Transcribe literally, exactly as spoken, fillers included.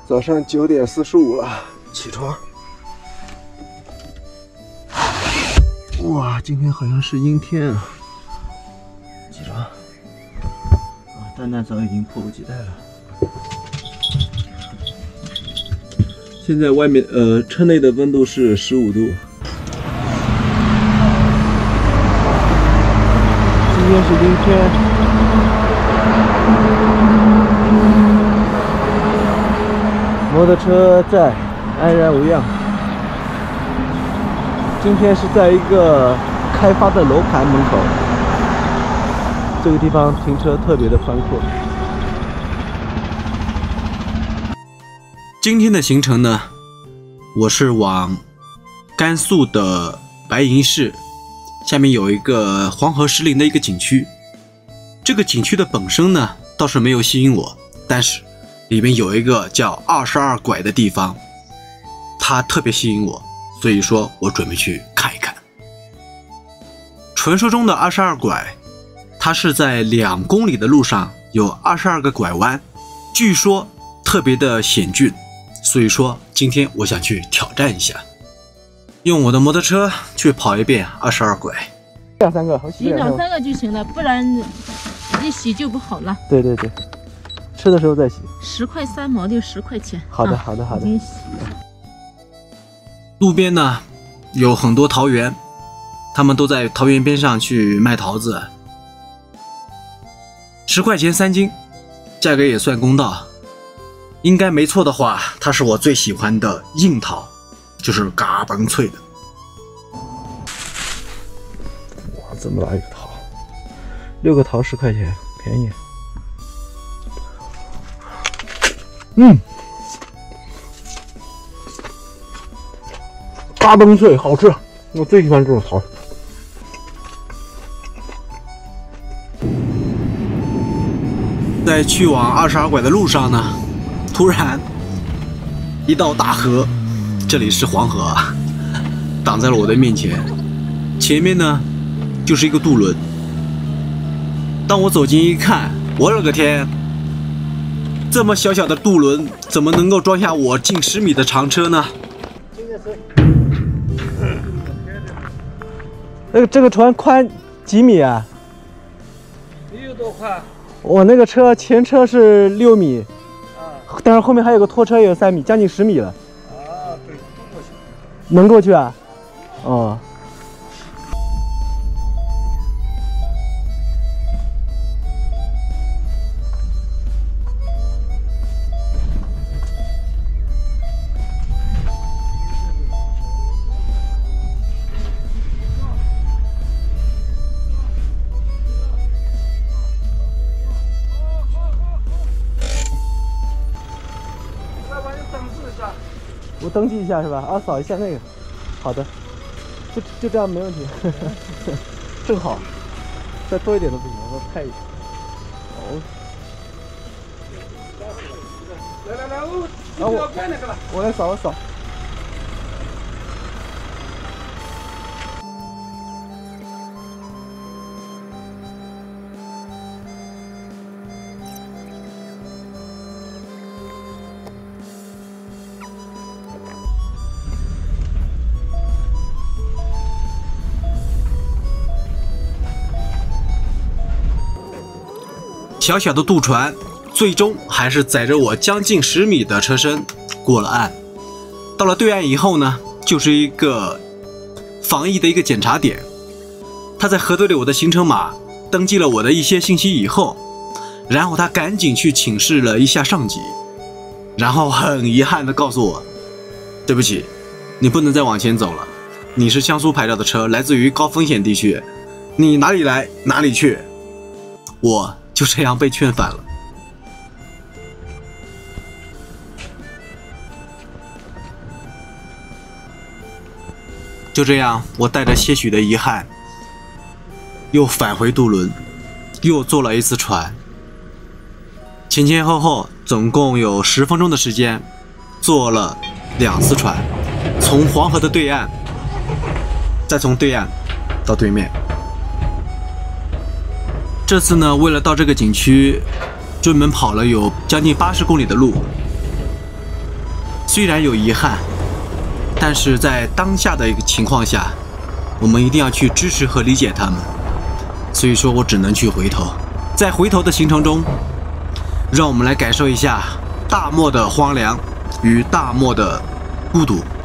早上九点四十五了，起床。哇，今天好像是阴天啊！起床。啊，蛋蛋早已经迫不及待了。现在外面呃车内的温度是十五度。今天是阴天。 摩托车在，安然无恙。今天是在一个开发的楼盘门口，这个地方停车特别的宽阔。 今天的行程呢，我是往甘肃的白银市，下面有一个黄河石林的一个景区。这个景区的本身呢，倒是没有吸引我，但是 里面有一个叫二十二拐的地方，它特别吸引我，所以说我准备去看一看。传说中的二十二拐，它是在两公里的路上有二十二个拐弯，据说特别的险峻，所以说今天我想去挑战一下，用我的摩托车去跑一遍二十二拐。 两三个， 洗两三个就行了，不然一洗就不好了。 对对对。 吃的时候再洗， 十块三毛就十块钱。 好的，好的，好的。 路边呢有很多桃园，他们都在桃园边上去卖桃子，十块钱三斤，价格也算公道。应该没错的话，它是我最喜欢的硬桃，就是嘎嘣脆的。 哇，这么大一个桃，六个桃十块钱，便宜。 嗯，嘎嘣脆，好吃，我最喜欢这种桃。 在去往二十二拐的路上呢，突然一道大河，这里是黄河啊，挡在了我的面前，前面呢就是一个渡轮。当我走近一看，我勒个天！ 这么小小的渡轮，怎么能够装下我近十米的长车呢？ 那个这个船宽几米啊？ 你有多宽？ 我那个车前车是六米，啊，但是后面还有个拖车，也有三米，将近十米了。 啊，对，渡过去。 能过去啊？哦。 我登记一下是吧？啊，扫一下那个。好的，就就这样没问题，正好，再多一点都不行，我拍一下。哦。来来来，我我要拍那个了，我来扫，我扫。 小小的渡船，最终还是载着我将近十米的车身过了岸。到了对岸以后呢，就是一个防疫的一个检查点。他在核对了我的行程码，登记了我的一些信息以后，然后他赶紧去请示了一下上级，然后很遗憾地告诉我，对不起，你不能再往前走了，你是江苏牌照的车，来自于高风险地区，你哪里来哪里去。我 就这样被劝返了。就这样，我带着些许的遗憾，又返回渡轮，又坐了一次船。前前后后总共有十分钟的时间，坐了两次船，从黄河的对岸，再从对岸到对面。这次呢，为了到这个景区，专门跑了有将近八十公里的路。 虽然有遗憾，但是在当下的一个情况下，我们一定要去支持和理解他们。所以说我只能去回头。在回头的行程中，让我们来感受一下大漠的荒凉与大漠的孤独。